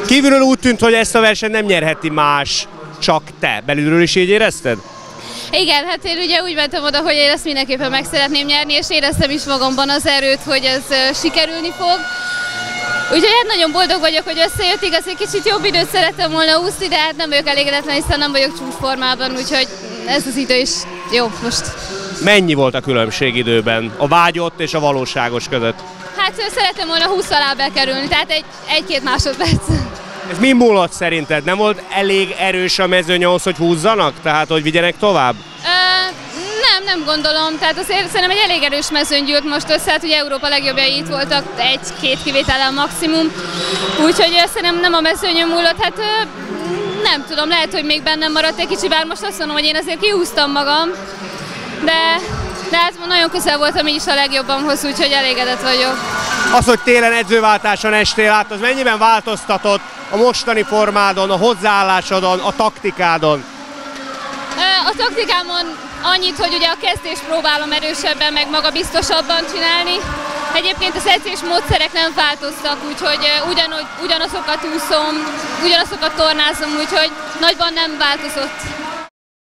Kívülről úgy tűnt, hogy ezt a versenyt nem nyerheti más, csak te. Belülről is így érezted? Igen, hát én ugye úgy mentem oda, hogy én ezt mindenképpen meg szeretném nyerni, és éreztem is magamban az erőt, hogy ez sikerülni fog. Úgyhogy hát nagyon boldog vagyok, hogy összejött, igaz, egy kicsit jobb időt szerettem volna úszni, de hát nem vagyok elégedetlen, hiszen nem vagyok csúcsformában, úgyhogy ez az idő is jó most. Mennyi volt a különbség időben a vágyott és a valóságos között? Hát szerettem volna 20 alá bekerülni, tehát egy-két másodperc. Ez mi múlott szerinted? Nem volt elég erős a mezőny ahhoz, hogy húzzanak? Tehát, hogy vigyenek tovább? Nem gondolom. Tehát azért szerintem egy elég erős mezőny gyűlt most össze, hát ugye Európa legjobbjai itt voltak, egy-két kivétellel maximum. Úgyhogy szerintem nem a mezőnyön múlott, hát nem tudom, lehet, hogy még bennem maradt egy kicsi, bár most azt mondom, hogy én azért kihúztam magam, de hát nagyon közel voltam így is a legjobbamhoz, úgyhogy elégedett vagyok. Az, hogy télen edzőváltáson estél át, az mennyiben változtatott a mostani formádon, a hozzáállásodon, a taktikádon? A taktikámon annyit, hogy ugye a kezdést próbálom erősebben, meg magabiztosabban csinálni. Egyébként az edzés módszerek nem változtak, úgyhogy ugyanazokat úszom, ugyanazokat tornázom, úgyhogy nagyban nem változott.